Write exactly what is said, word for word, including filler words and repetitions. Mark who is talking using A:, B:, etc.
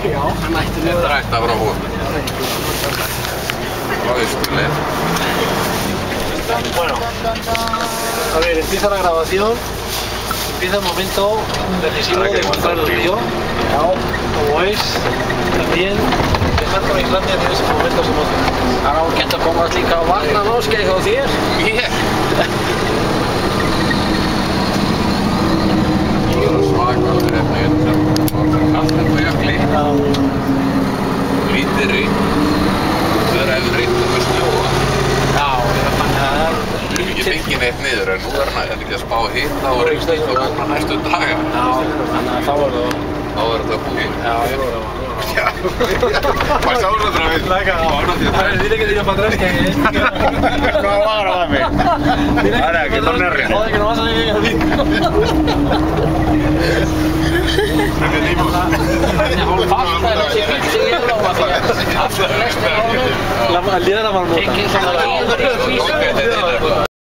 A: Já, hann ætti nú.
B: Þetta ætti að vera hóð. Á Austurleið.
A: Bueno, a ver, empieza la grabación. Empieza el momento decisivo de encontrar el río. Como es, también empezar con Islandia tiene esos momentos emocionantes.
C: Það er ágætt að komast líka á vatnanámskeið hjá þér.
B: Ég? Það er svakalega hérna hérna. Það er allt þetta jökli. Lítið rýtt. Það er eftir rýtt um að snjóa.
A: Já, þannig að það er
B: Við erum ekki fengið neitt niður en nú er hann ekki að spá hitta og reyngst eitthvað núna næstu daga.
A: Já, þannig að þá er það.
B: Þá er þetta búið.
A: Já, ég voru það.
B: Já. Hvað sáur þetta við?
A: Dile que tenía para atrás que...
D: No va a grabarme. Ahora, que torne real.
A: Joder, que no va a salir bien así.
B: Repetimos.
A: El día de la marmota.